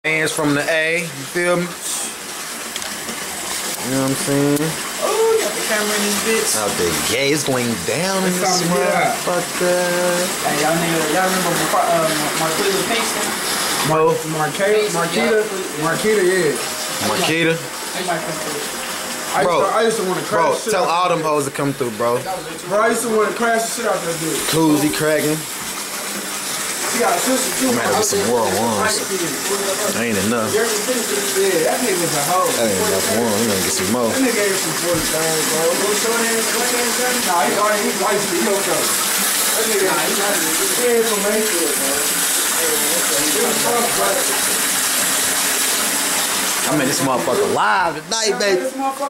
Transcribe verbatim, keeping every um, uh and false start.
Hands from the A, you feel me? You know what I'm saying? Oh, got the camera in this bitch. Out there, yeah, it's going down in this motherfucker. Hey, y'all niggas, y'all remember uh, Marquita Pinkston? Mo? Marquita, Marquita, Marquita, yeah. Marquita? I bro, used to, I used to want to crash bro, shit tell out all them hoes to come through, bro. Bro, I used to want to crash the shit out that bitch. Cluesy cracking. She got a sister too. Might get some world ones. Ain't enough. Yeah, that nigga was a hoe. That ain't enough one. I'm gonna get some more. That nigga ain't some forty things, bro. Little short hands, short hands, something. Nah, he already, he's white, he don't know. That nigga, nah, he got it. He ain't from Mayfield, bro. I mean, this motherfucker live tonight, baby.